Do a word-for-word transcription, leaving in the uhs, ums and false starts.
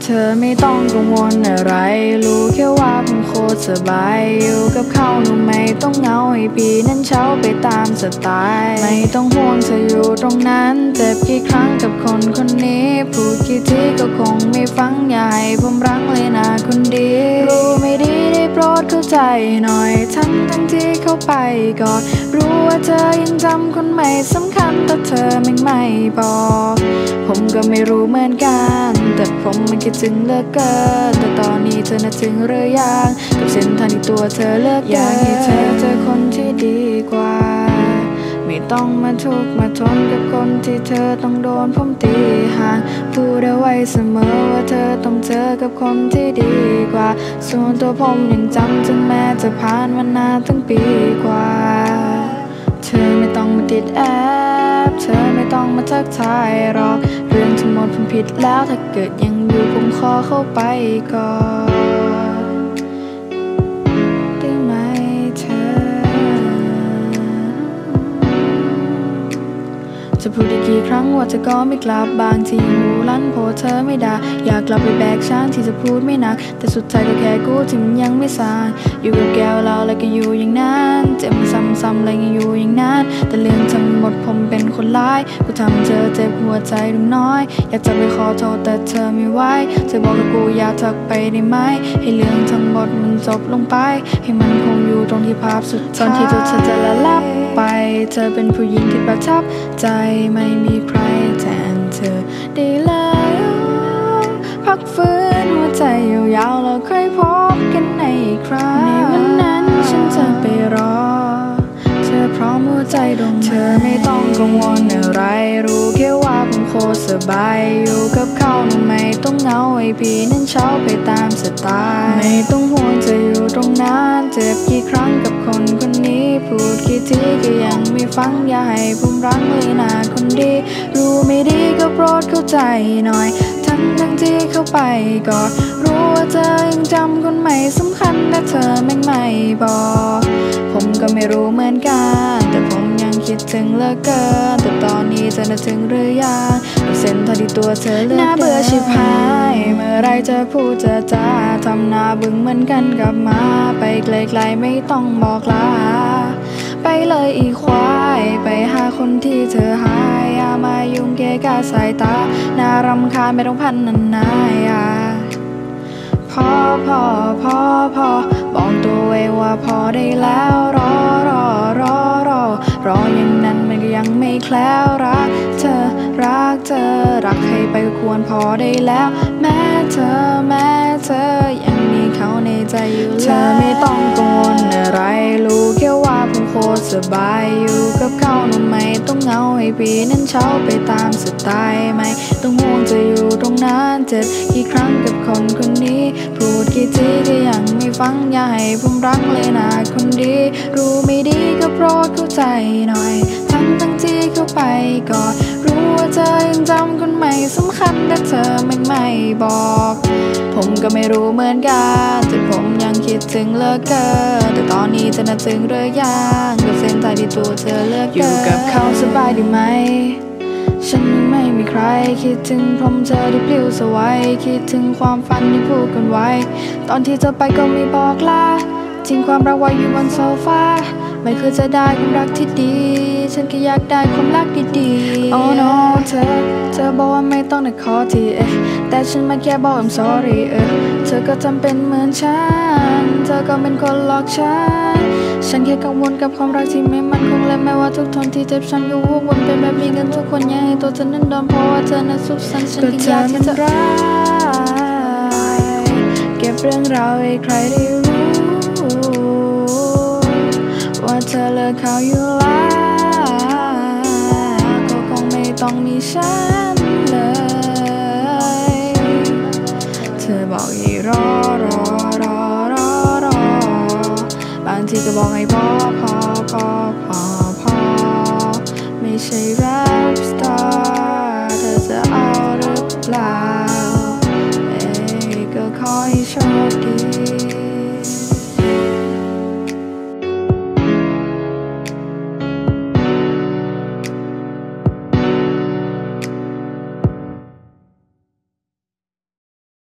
เธอไม่ต้องกังวลอะไรรู้แค่ว่าผมโคตรสบายอยู่กับเขาหนูไม่ต้องเหงาให้พี่นั้นเช้าไปตามสไตล์ไม่ต้องห่วงเธออยู่ตรงนั้นเจ็บกี่ครั้งกับคนคนนี้พูดกี่ทีก็คงไม่ฟังอย่าให้ผมรังเลยนะคนดีรู้ไม่ดีได้โปรดเข้าใจหน่อยทั้งทั้งที่เข้าไปก่อนรู้ว่าเธอยังจำคนใหม่สำคัญแต่เธอไม่ไม่บอกผมก็ไม่รู้เหมือนกันแต่ผมมันคิดถึงเหลือเกินแต่ตอนนี้เธอน่ะถึงหรือยังกับเส้นทางที่ตัวเธอเลือกอยากให้เธอเจอคนที่ดีกว่าไม่ต้องมาทุกข์มาทนกับคนที่เธอต้องโดนผมตีห่างพูดเอาไว้เสมอว่าเธอต้องเจอกับคนที่ดีกว่าส่วนตัวผมยังจำถึงแม้จะผ่านมานานตั้งปีกว่าเธอไม่ต้องมาติดแอบเธอไม่ต้องมาทักทายหรอกเรื่องทั้งหมดผมผิดแล้วถ้าเกิดยังอยู่ผมขอเข้าไปก่อนได้ไหมเธอจะพูดอีกกี่ครั้งว่าเธอก็ไม่กลับบางทีหูลั่นเพราะเธอไม่ด่าอยากกลับไปแบกช้างที่จะพูดไม่หนักแต่สุดท้ายก็แค่กูที่มันยังไม่สางอยู่กับแก้วเราแล้วก็อยู่อย่างนั้นเจ็บมาซ้ำๆแล้วก็อยู่อย่างนั้นแต่เรื่องทั้งหมดผมเป็นคนร้ายกูทำเธอเจ็บหัวใจดวงน้อยอยากจะไปขอโทษแต่เธอไม่ไหวเธอบอกกับกูอยากทักไปได้ไหมให้เรื่องทั้งหมดมันจบลงไปให้มันคงอยู่ตรงที่ภาพสุดท้ายตอนที่ตัวเธอจะละลับไปเธอเป็นผู้หญิงที่ประทับใจไม่มีใครแทนเธอได้เลยพักฟื้นหัวใจยาวๆแล้วค่อยพบกันในอีกครั้งในวันนั้นฉันจะไปรอเธอพร้อมหัวใจดวงเธอไม่ต้องกังวลอะไรรู้แค่ว่าผมโคตรสบายอยู่กับเขาหนูไม่ต้องเหงาให้พี่นั้นเช้าไปตามสไตล์ไม่ต้องห่วงจะอยู่ตรงนั้นเจ็บกี่ครั้งกับคนคนนี้พูดกี่ทีก็ยังไม่ฟังอย่าให้ผมรักเลยนะคนดีรู้ไม่ดีก็โปรดเข้าใจหน่อยทั้งทั้งที่เข้าไปก่อนรู้ว่าเธอยังจำคนใหม่สำคัญแต่เธอไม่ไม่บอกผมก็ไม่รู้เหมือนกันแต่ผมยังคิดถึงเหลือเกินแต่ตอนนี้เธอน่ะถึงหรือยังกับเส้นทางที่ตัวเธอเลือกน่าเบื่อชิบหายเมื่อไรจะพูดจะจาทำหน้าบึ้งเหมือนกันกับมาไปไกลๆไม่ต้องบอกลาไปเลยอีควายไปหาคนที่เธอหายอย่ามายุ่งเกะกะสายตาน่ารำคาญไม่ต้องพันนันนายาพอพอพอพอบอกตัวเองว่าพอได้แล้วรอรอรอรอรออย่างนั้นมันก็ยังไม่แคล้วรักเธอรักเธอรักให้ไปก็ควรพอได้แล้วแม้เธอแม้เธอยังมีเขาในใจอยู่เธอไม่ต้องกังวลอะไรรู้แค่ว่าผมโคตรสบายอยู่กับเขาหนูไม่ต้องเหงาให้พี่นั้นเช้าไปตามสไตล์ไม่ต้องห่วงจะอยู่ตรงนั้นเจ็บกี่ครั้งกับคนคนนี้พูดกี่ทีก็ยังไม่ฟังอย่าให้ผมรักเลยนะคนดีรู้ไม่ดีก็โปรดเข้าใจหน่อยทั้งทั้งที่เข้าไปก่อนรู้ว่าเธอยังจำคนใหม่สำคัญแต่เธอไม่ไม่บอกผมก็ไม่รู้เหมือนกันแต่ผมยังคิดถึงเหลือเกินแต่ตอนนี้เธอน่ะถึงหรือยังกับเส้นทางที่ตัวเธอเลือกอยู่กับเขาสบายดีไหมฉันไม่มีใครคิดถึงพรมเธอที่ปลิวสวายคิดถึงความฝันที่พูดกันไว้ตอนที่เธอไปก็ไม่บอกลาทิ้งความรักไว้อยู่บนโซฟาไม่เคยจะได้ความรักที่ดีฉันแค่อยากได้ความรักดีๆ Oh no เธอเธอบอกว่าไม่ต้องได้ขอทีเอ๊ะแต่ฉันมาแค่บอก I'm sorry เออเธอก็ทำเป็นเหมือนฉันเธอก็เป็นคนหลอกฉันฉันแค่กังวลกับความรักที่ไม่มั่นคงและแม้ว่าทุกทนที่เจ็บช้ำก็วกวนเป็นแบบนี้กันทุกคนอยากให้ตัวเธอนั้นโดนเพราะว่าเธอนั้นสุขสันต์ฉันก็อยากที่จะรักเก็บเรื่องราวให้ใครได้รู้ว่าเธอเลิกเขาอยู่แล้วก็คงไม่ต้องมีฉันเลยเธอบอกให้รอรอรอรอรอบางทีก็บอกให้พอพอพอพอพอไม่ใช่รัก